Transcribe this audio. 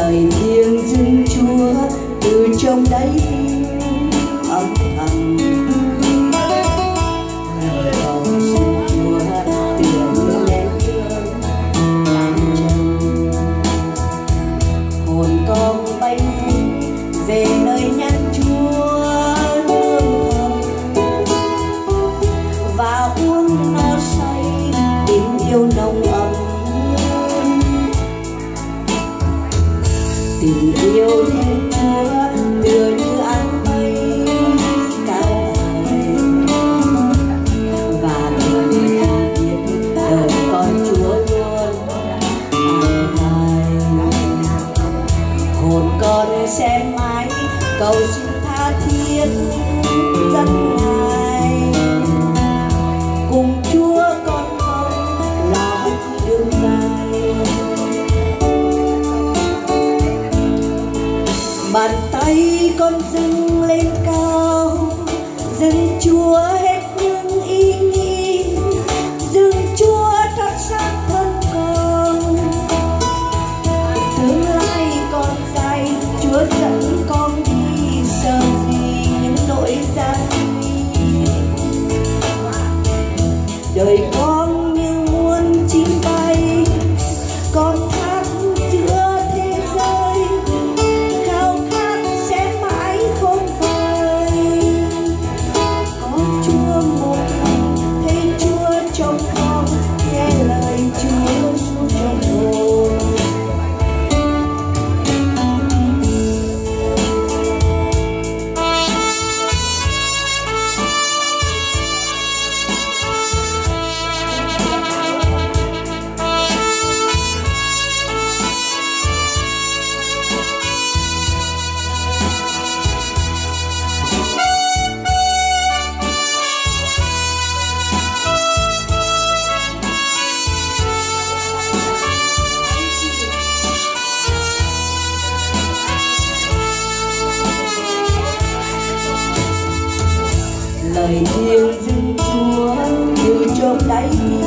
lời thiêng dâng Chúa từ trong đáy tim âm thầm. Lời cầu xin Chúa tựa như nén hương ngàn trần. Hồn con bay vút về nơi nhắn Chúa hương thầm và uống no say tình yêu nồng ấm. Tình yêu Thiên Chúa tựa như áng mây cao vời và đời biết đời con Chúa luôn an bài. Hồn con sẽ mãi cầu xin tha thiết dẫn Ngài, cùng Chúa con không lo đường dài. Bàn tay con dâng lên cao, dâng Chúa hết những ý nghĩ, dâng Chúa trót xác thân con. Tương lai con dài, Chúa dẫn con đi, sợ gì những nỗi gian nguy. Đời con như muôn chim bay, con thác giữa thế giới, khao khát sẽ mãi không phai. Có Chúa một mình, thấy Chúa trong con, nghe lời Chúa xuống trong hồn. Lời thiêng dâng Chúa từ trong đáy tim